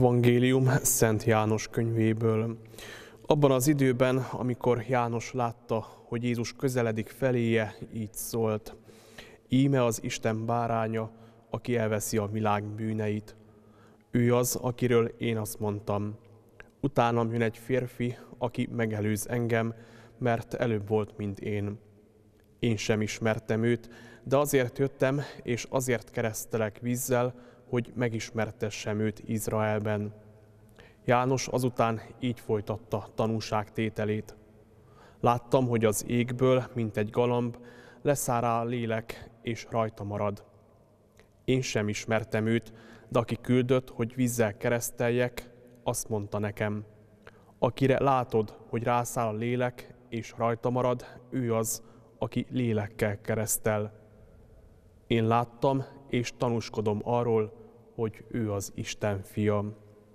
Evangélium Szent János könyvéből. Abban az időben, amikor János látta, hogy Jézus közeledik feléje, így szólt: Íme az Isten báránya, aki elveszi a világ bűneit. Ő az, akiről én azt mondtam: utánam jön egy férfi, aki megelőz engem, mert előbb volt, mint én. Én sem ismertem őt, de azért jöttem, és azért keresztelek vízzel, hogy megismertessem őt Izraelben. János azután így folytatta tanúságtételét. Láttam, hogy az égből, mint egy galamb, leszáll rá a lélek, és rajta marad. Én sem ismertem őt, de aki küldött, hogy vízzel kereszteljek, azt mondta nekem: akire látod, hogy rászáll a lélek, és rajta marad, ő az, aki lélekkel keresztel. Én láttam, és tanúskodom arról, hogy ő az Isten fia.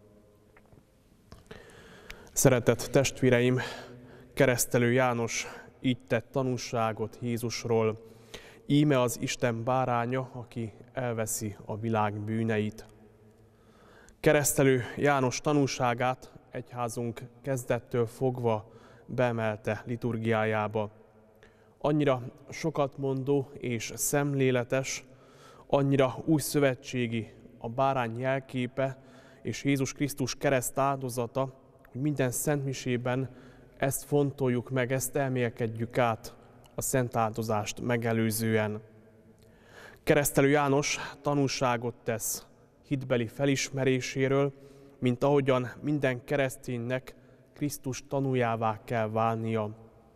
Szeretett testvéreim, keresztelő János így tett tanúságot Jézusról: íme az Isten báránya, aki elveszi a világ bűneit. Keresztelő János tanúságát egyházunk kezdettől fogva beemelte liturgiájába. Annyira sokat mondó és szemléletes, annyira újszövetségi a bárány jelképe és Jézus Krisztus kereszt áldozata, hogy minden szentmisében ezt fontoljuk meg, ezt elmélkedjük át a szent áldozást megelőzően. Keresztelő János tanúságot tesz hitbeli felismeréséről, mint ahogyan minden kereszténynek Krisztus tanújává kell válnia.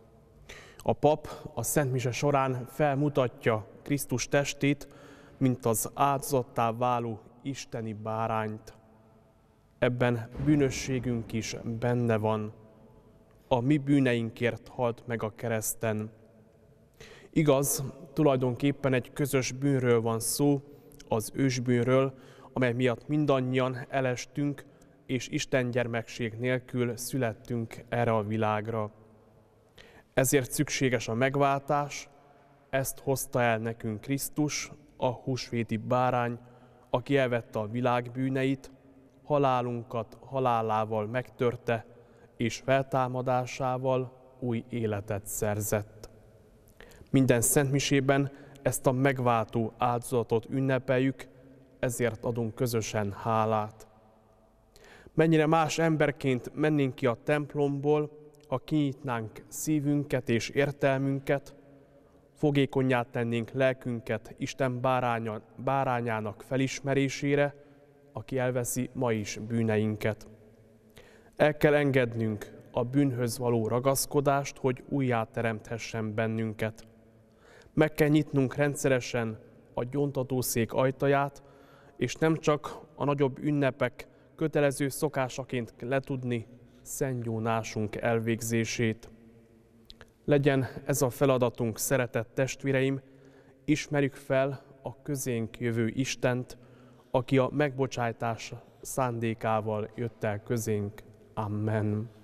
A pap a szentmise során felmutatja Krisztus testét, mint az áldozattá váló isteni bárányt. Ebben bűnösségünk is benne van. A mi bűneinkért halt meg a kereszten. Igaz, tulajdonképpen egy közös bűnről van szó, az ősbűnről, amely miatt mindannyian elestünk, és Isten gyermekség nélkül születtünk erre a világra. Ezért szükséges a megváltás, ezt hozta el nekünk Krisztus, a húsvéti bárány, aki elvette a világ bűneit, halálunkat halálával megtörte, és feltámadásával új életet szerzett. Minden szentmisében ezt a megváltó áldozatot ünnepeljük, ezért adunk közösen hálát. Mennyire más emberként mennénk ki a templomból, ha kinyitnánk szívünket és értelmünket, fogékonnyá tennénk lelkünket Isten bárányának felismerésére, aki elveszi ma is bűneinket. El kell engednünk a bűnhöz való ragaszkodást, hogy újjáteremthessen bennünket. Meg kell nyitnunk rendszeresen a gyóntatószék ajtaját, és nem csak a nagyobb ünnepek kötelező szokásaként letudni szentgyónásunk elvégzését. Legyen ez a feladatunk, szeretett testvéreim, ismerjük fel a közénk jövő Istent, aki a megbocsájtás szándékával jött el közénk. Amen.